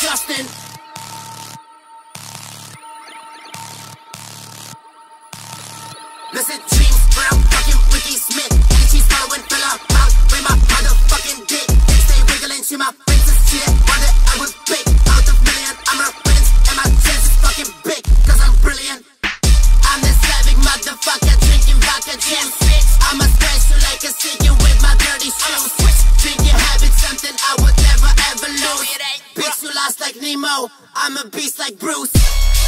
Justin. Listen, dreams where I'm fucking Ricky Smith. And she's following fella out with my motherfucking dick. They stay wiggling to my face and shit. Wonder I was big. Out of million, I'm a prince. And my chest is fucking big, cause I'm brilliant. I'm the Slavic motherfucker drinking vodka gin. I'm a special like a singing with my dirty shoes. Drinking habits, something I would never ever lose. Bitch, you lost like Nemo. I'm a beast like Bruce.